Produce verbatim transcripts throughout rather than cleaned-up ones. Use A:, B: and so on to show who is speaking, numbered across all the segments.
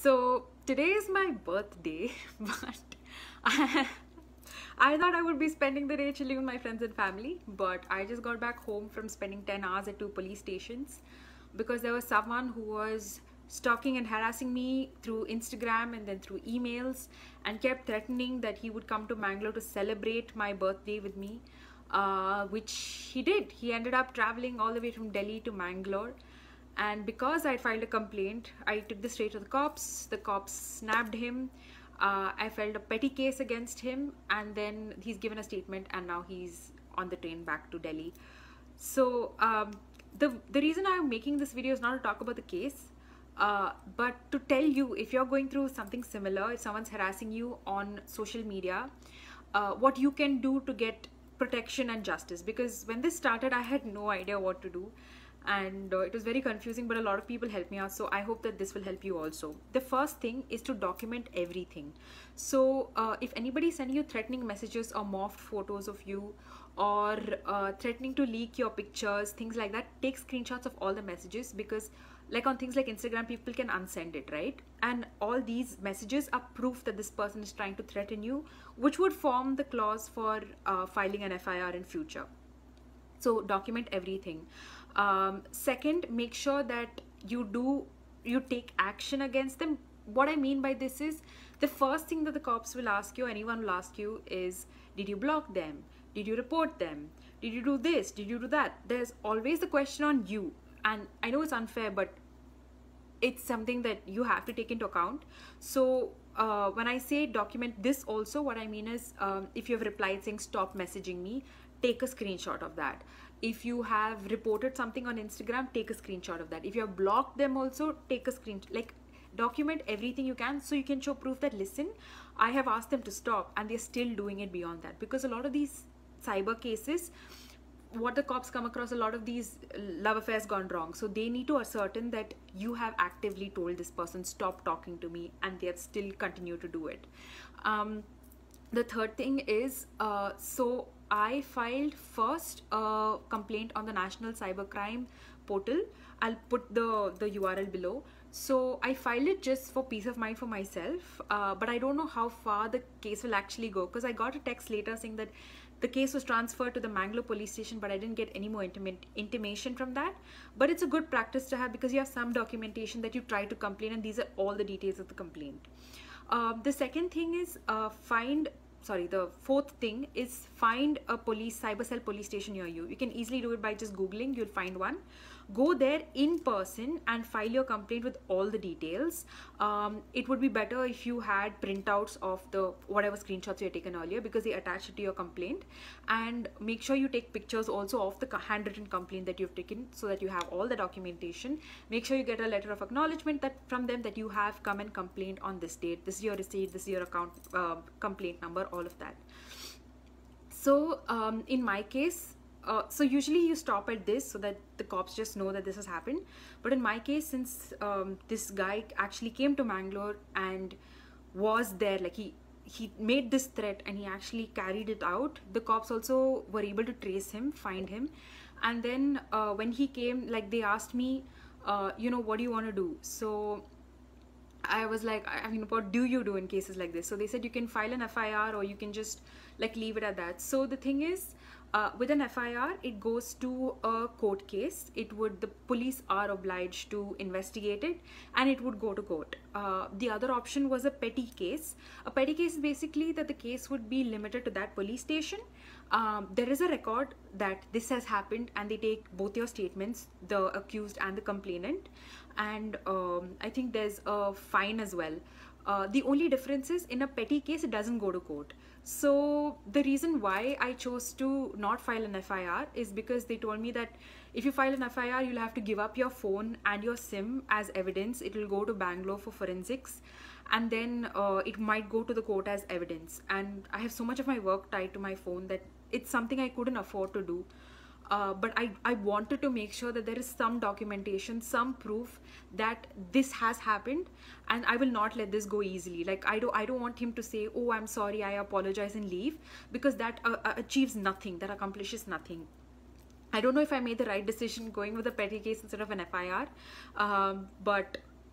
A: So today is my birthday, but I, I thought I would be spending the day chilling with my friends and family, but I just got back home from spending ten hours at two police stations because there was someone who was stalking and harassing me through Instagram and then through emails and kept threatening that he would come to Mangalore to celebrate my birthday with me, uh, which he did. He ended up traveling all the way from Delhi to Mangalore. And because I filed a complaint, I took this straight to the cops. The cops snapped him. Uh, I filed a petty case against him, and then he's given a statement, and now he's on the train back to Delhi. So um, the the reason I'm making this video is not to talk about the case, uh, but to tell you, if you're going through something similar, if someone's harassing you on social media, uh, what you can do to get protection and justice. Because when this started, I had no idea what to do. And uh, it was very confusing, but a lot of people helped me out, so I hope that this will help you also. The first thing is to document everything. So uh, if anybody is sending you threatening messages or morphed photos of you, or uh, threatening to leak your pictures, things like that, take screenshots of all the messages, because like on things like Instagram, people can unsend it, right? And all these messages are proof that this person is trying to threaten you, which would form the clause for uh, filing an F I R in future. So document everything. Um, second, make sure that you do you take action against them. What I mean by this is, the first thing that the cops will ask you, anyone will ask you, is did you block them? Did you report them? Did you do this? Did you do that? There's always the question on you, and I know it's unfair, but it's something that you have to take into account. So uh, when I say document this also, what I mean is, um, if you have replied saying stop messaging me, take a screenshot of that. If you have reported something on Instagram, take a screenshot of that. If you have blocked them also, take a screenshot. Like, document everything you can, so you can show proof that, listen, I have asked them to stop and they're still doing it beyond that. Because a lot of these cyber cases, what the cops come across, a lot of these love affairs gone wrong. So they need to ascertain that you have actively told this person, stop talking to me, and they have still continued to do it. Um, the third thing is, uh, so I filed first a complaint on the National Cybercrime Portal. I'll put the, the U R L below. So I filed it just for peace of mind for myself, uh, but I don't know how far the case will actually go, because I got a text later saying that the case was transferred to the Mangalore police station, but I didn't get any more intimate intimation from that. But it's a good practice to have, because you have some documentation that you try to complain, and these are all the details of the complaint. Uh, the second thing is uh, find sorry the fourth thing is find a police cyber cell police station near you. You can easily do it by just googling. You'll find one. Go there in person and file your complaint with all the details. Um, it would be better if you had printouts of the whatever screenshots you had taken earlier, because they attach it to your complaint. And make sure you take pictures also of the handwritten complaint that you've taken, so that you have all the documentation. Make sure you get a letter of acknowledgement that from them that you have come and complained on this date. This is your receipt, this is your account uh, complaint number, all of that. So um, in my case, Uh, so usually you stop at this so that the cops just know that this has happened. But in my case, since um, this guy actually came to Mangalore and was there, like he he made this threat and he actually carried it out, the cops also were able to trace him, find him. And then uh, when he came, like they asked me, uh, you know, what do you want to do? So I was like, I mean, what do you do in cases like this? So they said you can file an F I R, or you can just like leave it at that. So the thing is, Uh, with an F I R, it goes to a court case. It would, the police are obliged to investigate it, and it would go to court. Uh, the other option was a petty case. A petty case is basically that the case would be limited to that police station. Um, there is a record that this has happened, and they take both your statements, the accused and the complainant, and um, I think there's a fine as well. Uh, the only difference is, in a petty case, it doesn't go to court. So the reason why I chose to not file an F I R is because they told me that if you file an F I R, you'll have to give up your phone and your SIM as evidence. It will go to Bangalore for forensics, and then uh, it might go to the court as evidence. And I have so much of my work tied to my phone that it's something I couldn't afford to do. Uh, but I, I wanted to make sure that there is some documentation, some proof that this has happened, and I will not let this go easily. Like, I don't, I don't want him to say, oh, I'm sorry, I apologize, and leave, because that uh, achieves nothing, that accomplishes nothing. I don't know if I made the right decision going with a petty case instead of an F I R, um, but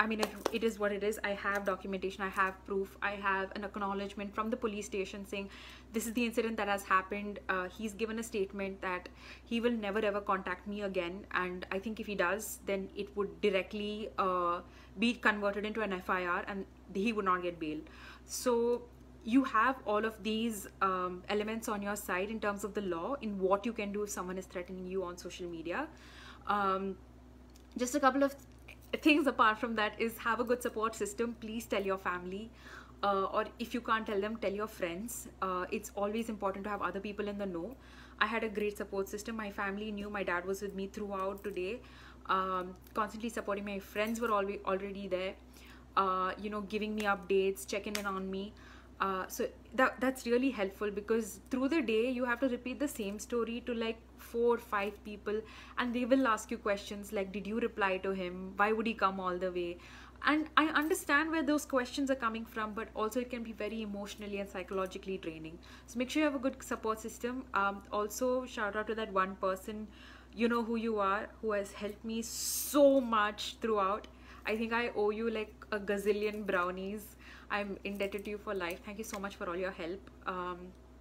A: I mean, it, it is what it is. I have documentation, I have proof, I have an acknowledgement from the police station saying this is the incident that has happened. Uh, he's given a statement that he will never ever contact me again, and I think if he does, then it would directly uh, be converted into an F I R and he would not get bail. So you have all of these um, elements on your side in terms of the law, in what you can do if someone is threatening you on social media. Um, just a couple of things apart from that is have a good support system. Please tell your family, uh, or if you can't tell them, tell your friends. Uh, it's always important to have other people in the know. I had a great support system. My family knew. My dad was with me throughout today, um, constantly supporting. My friends were always already there, uh, you know, giving me updates, checking in on me. Uh, so that that's really helpful, because through the day you have to repeat the same story to like four five people, and they will ask you questions like, did you reply to him, why would he come all the way? And I understand where those questions are coming from, but also it can be very emotionally and psychologically draining. So make sure you have a good support system. Um, also shout out to that one person, you know who you are, who has helped me so much throughout. I think I owe you like a gazillion brownies. I'm indebted to you for life. Thank you so much for all your help. Um,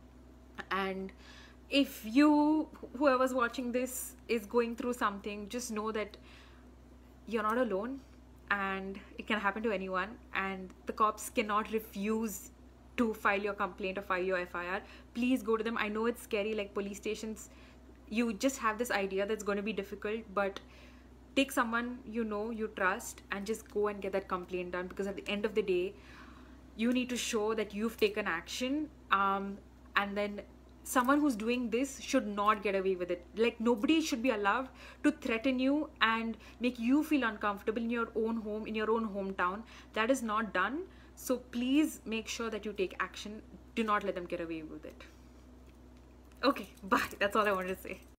A: and if you, whoever's watching this, is going through something, just know that you're not alone, and it can happen to anyone, and the cops cannot refuse to file your complaint or file your F I R. Please go to them. I know it's scary, like police stations, you just have this idea that's going to be difficult, but take someone you know, you trust, and just go and get that complaint done, because at the end of the day, you need to show that you've taken action, um, and then someone who's doing this should not get away with it. Like, nobody should be allowed to threaten you and make you feel uncomfortable in your own home, in your own hometown. That is not done. So please make sure that you take action. Do not let them get away with it. Okay, bye. That's all I wanted to say.